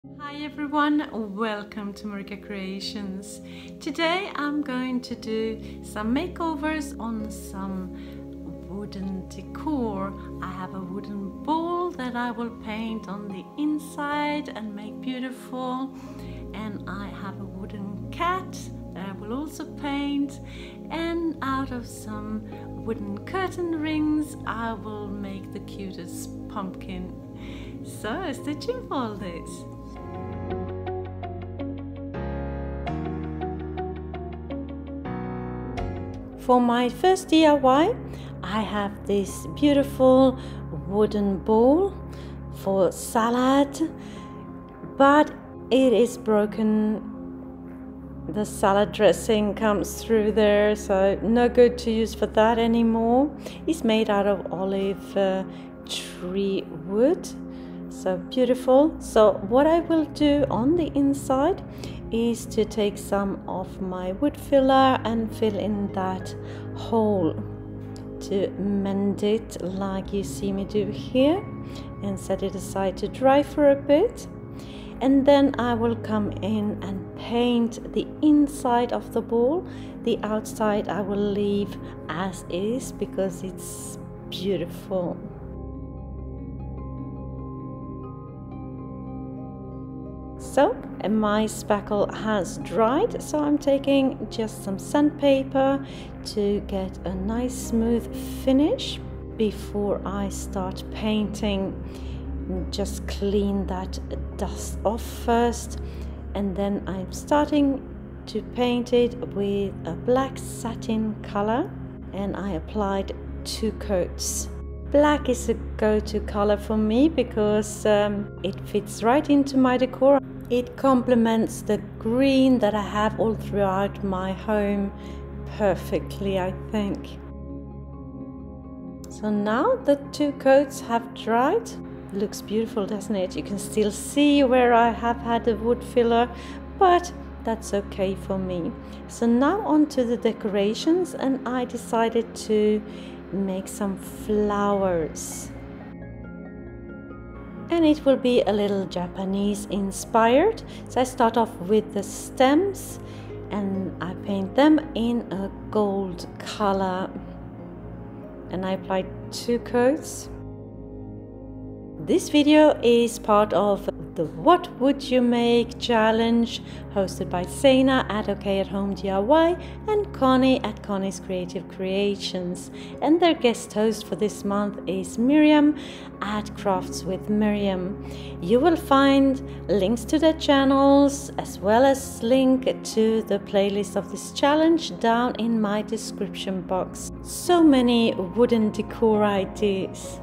Hi everyone, welcome to MarikaCreations. Today I'm going to do some makeovers on some wooden decor. I have a wooden bowl that I will paint on the inside and make beautiful, and I have a wooden cat that I will also paint, and out of some wooden curtain rings I will make the cutest pumpkin. So stay tuned for all this. For my first DIY, I have this beautiful wooden bowl for salad, but it is broken. The salad dressing comes through there, so no good to use for that anymore. It's made out of olive tree wood, so beautiful. So what I will do on the inside is to take some of my wood filler and fill in that hole to mend it like you see me do here, and set it aside to dry for a bit. And then I will come in and paint the inside of the bowl. The outside I will leave as is because it's beautiful. So my spackle has dried, so I'm taking just some sandpaper to get a nice smooth finish before I start painting. Just clean that dust off first, and then I'm starting to paint it with a black satin color, and I applied 2 coats. Black is a go-to color for me because it fits right into my decor. It complements the green that I have all throughout my home perfectly, I think. So now the 2 coats have dried. Looks beautiful, doesn't it? You can still see where I have had the wood filler, but that's okay for me. So now on to the decorations, and I decided to make some flowers. And it will be a little Japanese inspired. So I start off with the stems and I paint them in a gold color. And I applied 2 coats. This video is part of the What Would You Make challenge hosted by Zana at OK at Home DIY and Connie at Connie's Creative Creations. And their guest host for this month is Meriem at Crafts with Meriem. You will find links to their channels as well as link to the playlist of this challenge down in my description box. So many wooden decor ideas.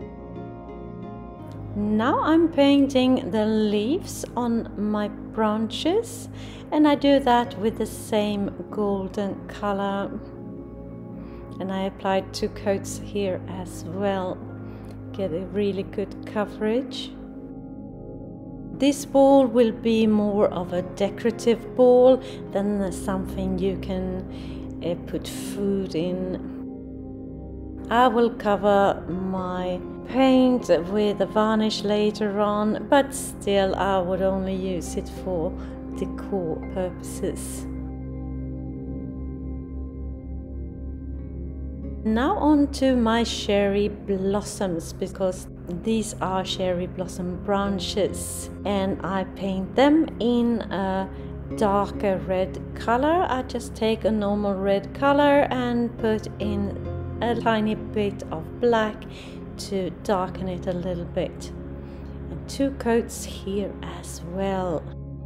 Now I'm painting the leaves on my branches, and I do that with the same golden color, and I applied 2 coats here as well. Get a really good coverage. This bowl will be more of a decorative bowl than something you can put food in. I will cover my paint with a varnish later on, but still I would only use it for decor purposes. Now on to my cherry blossoms, because these are cherry blossom branches, and I paint them in a darker red color. I just take a normal red color and put in a tiny bit of black to darken it a little bit, and 2 coats here as well.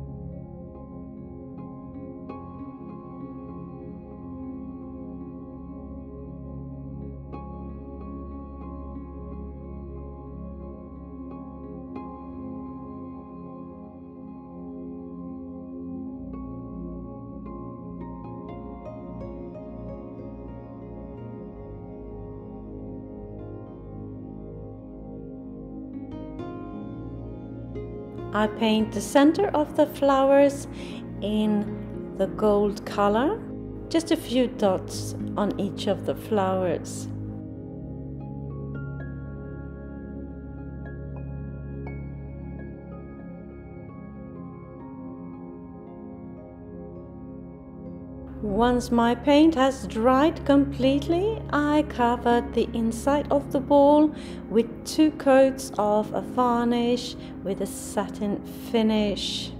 I paint the center of the flowers in the gold color, just a few dots on each of the flowers. Once my paint has dried completely, I covered the inside of the ball with 2 coats of a varnish with a satin finish.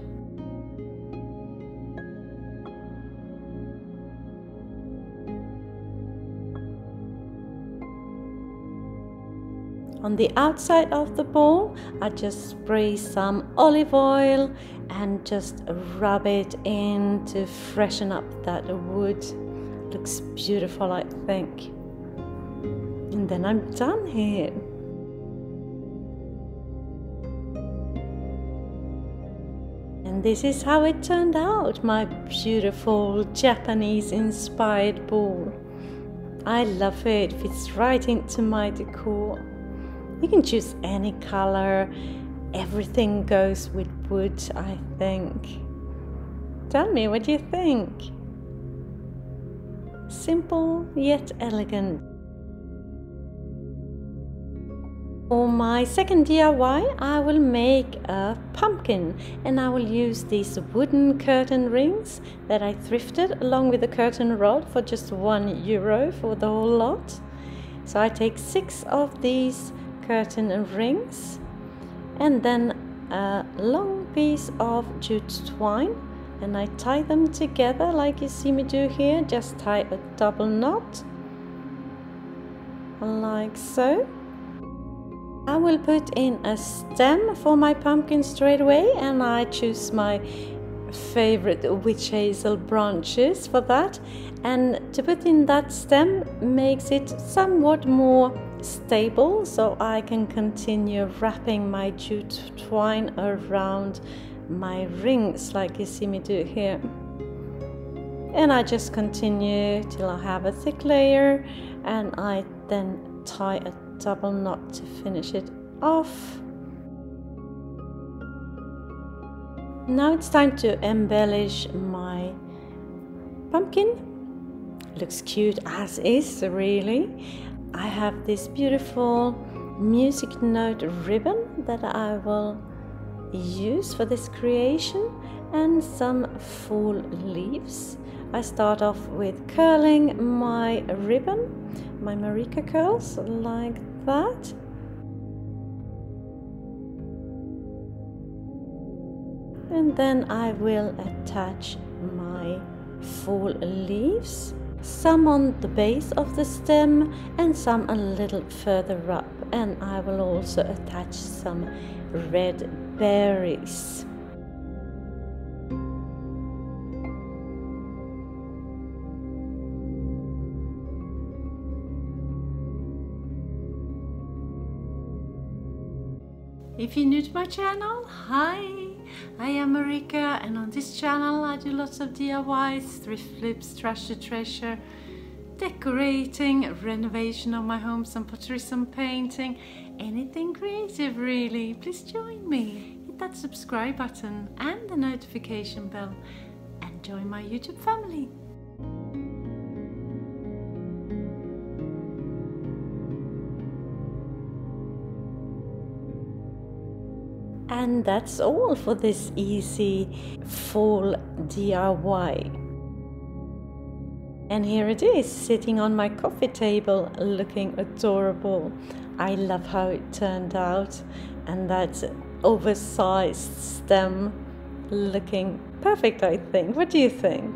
On the outside of the ball, I just spray some olive oil and just rub it in to freshen up that wood. Looks beautiful, I think. And then I'm done here. And this is how it turned out, my beautiful Japanese inspired ball. I love it, fits right into my decor. You can choose any color, everything goes with wood, I think. Tell me what you think. Simple yet elegant. For my second DIY, I will make a pumpkin, and I will use these wooden curtain rings that I thrifted along with the curtain rod for just €1 for the whole lot. So I take 6 of these curtain rings and then a long piece of jute twine, and I tie them together like you see me do here. Just tie a double knot like so. I will put in a stem for my pumpkin straight away, and I choose my favorite witch hazel branches for that, and to put in that stem makes it somewhat more stable, so I can continue wrapping my jute twine around my rings like you see me do here. And I just continue till I have a thick layer, and I then tie a double knot to finish it off. Now it's time to embellish my pumpkin. Looks cute as is, really. I have this beautiful music note ribbon that I will use for this creation, and some fall leaves. I start off with curling my ribbon, my Marika curls, like that. And then I will attach my fall leaves, some on the base of the stem and some a little further up, and I will also attach some red berries. If you're new to my channel, hi! I am Marika, and on this channel I do lots of DIYs, thrift flips, trash to treasure, decorating, renovation of my home, some pottery, some painting, anything creative really. Please join me. Hit that subscribe button and the notification bell and join my YouTube family. And that's all for this easy fall DIY. And here it is, sitting on my coffee table, looking adorable. I love how it turned out, and that oversized stem looking perfect, I think. What do you think?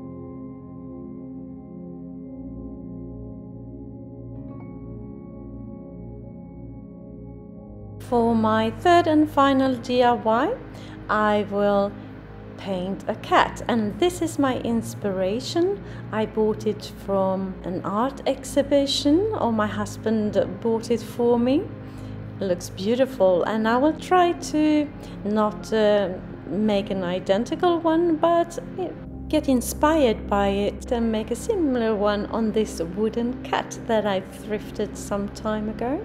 For my third and final DIY, I will paint a cat, and this is my inspiration. I bought it from an art exhibition, or my husband bought it for me. It looks beautiful, and I will try to not make an identical one, but get inspired by it and make a similar one on this wooden cat that I thrifted some time ago.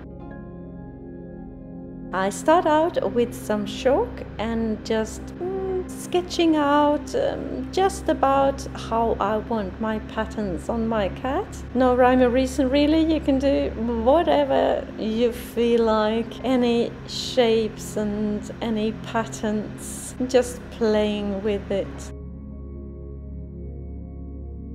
I start out with some chalk and just sketching out just about how I want my patterns on my cat. No rhyme or reason really, you can do whatever you feel like, any shapes and any patterns, just playing with it.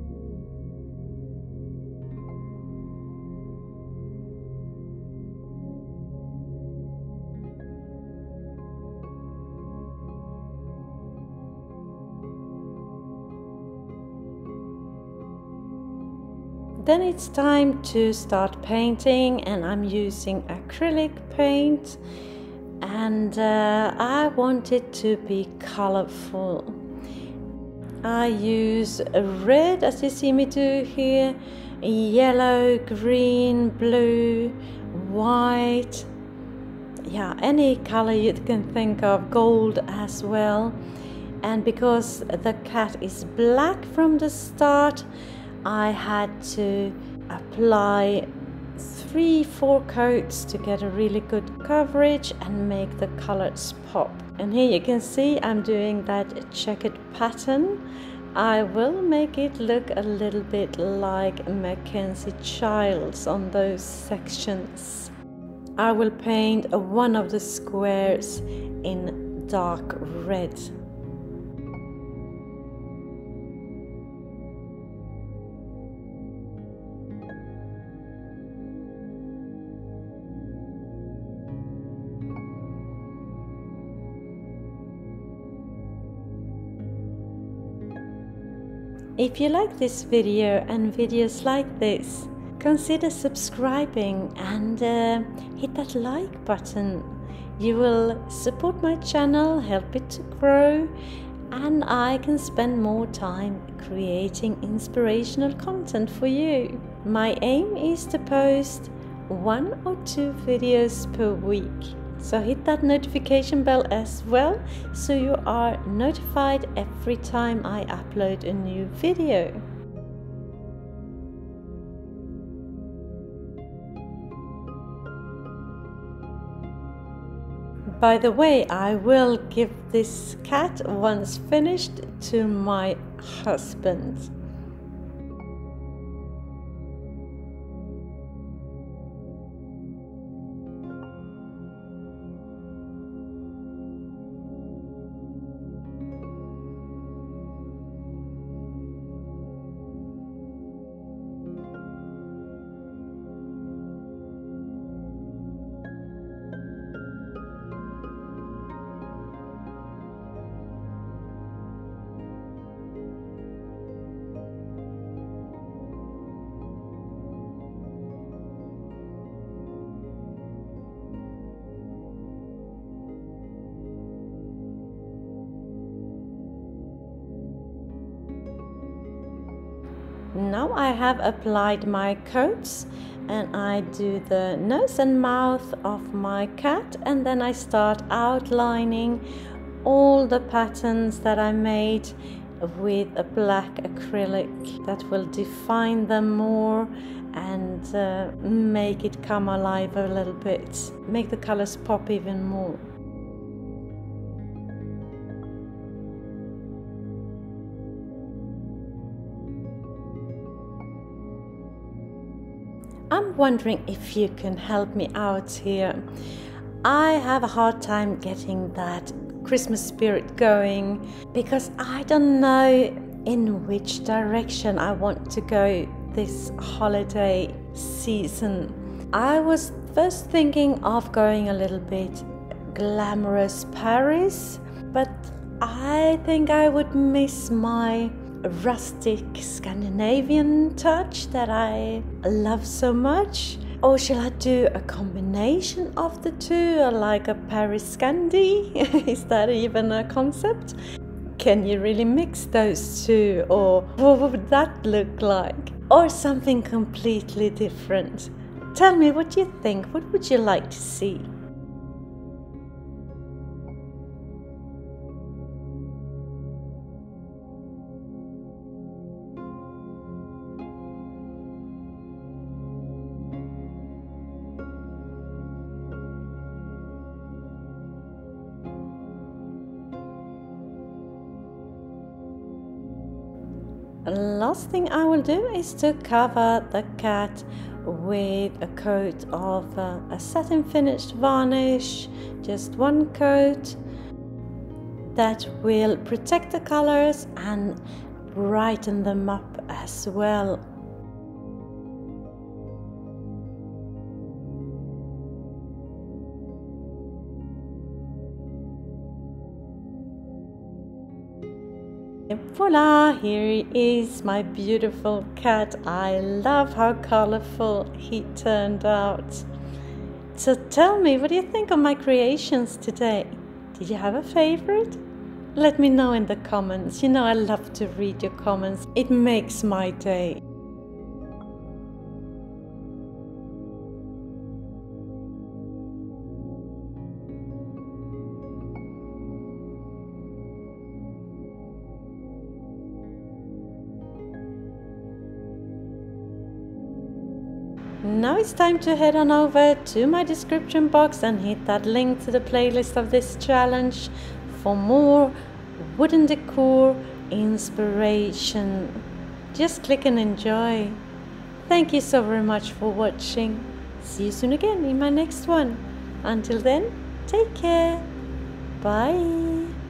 Then it's time to start painting, and I'm using acrylic paint, and I want it to be colorful. I use red, as you see me do here, yellow, green, blue, white, yeah, any color you can think of, gold as well. And because the cat is black from the start, I had to apply 3-4 coats to get a really good coverage and make the colors pop. And here you can see I'm doing that checkered pattern. I will make it look a little bit like Mackenzie Childs on those sections. I will paint one of the squares in dark red. If you like this video and videos like this, consider subscribing and hit that like button. You will support my channel, help it to grow, and I can spend more time creating inspirational content for you. My aim is to post 1 or 2 videos per week. So hit that notification bell as well, so you are notified every time I upload a new video. By the way, I will give this cat, once finished, to my husband. Now I have applied my coats, and I do the nose and mouth of my cat, and then I start outlining all the patterns that I made with a black acrylic that will define them more and make it come alive a little bit, make the colors pop even more. I'm wondering if you can help me out here. I have a hard time getting that Christmas spirit going because I don't know in which direction I want to go this holiday season. I was first thinking of going a little bit glamorous Paris, but I think I would miss my rustic Scandinavian touch that I love so much. Or shall I do a combination of the two, like a Paris Scandi? Is that even a concept? Can you really mix those two, or what would that look like? Or something completely different? Tell me what you think. What would you like to see? Last thing I will do is to cover the cat with a coat of a satin finished varnish, just one coat that will protect the colors and brighten them up as well. Voila, here is my beautiful cat. I love how colorful he turned out. So tell me, what do you think of my creations today? Did you have a favorite? Let me know in the comments. You know I love to read your comments. It makes my day. Now it's time to head on over to my description box and hit that link to the playlist of this challenge for more wooden decor inspiration. Just click and enjoy. Thank you so very much for watching. See you soon again in my next one. Until then, take care. Bye.